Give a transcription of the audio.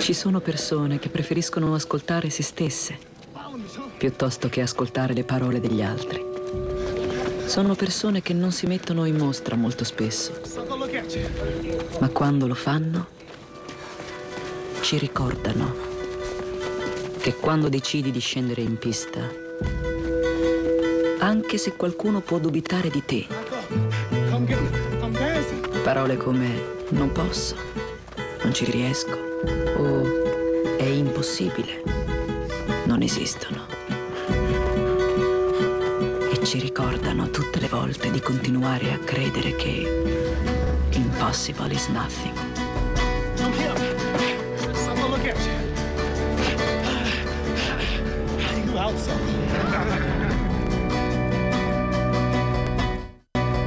Ci sono persone che preferiscono ascoltare se stesse piuttosto che ascoltare le parole degli altri. Sono persone che non si mettono in mostra molto spesso, ma quando lo fanno ci ricordano che quando decidi di scendere in pista, anche se qualcuno può dubitare di te, parole come non posso, non ci riesco o è impossibile non esistono. E ci ricordano tutte le volte di continuare a credere che impossible is nothing. You out, son.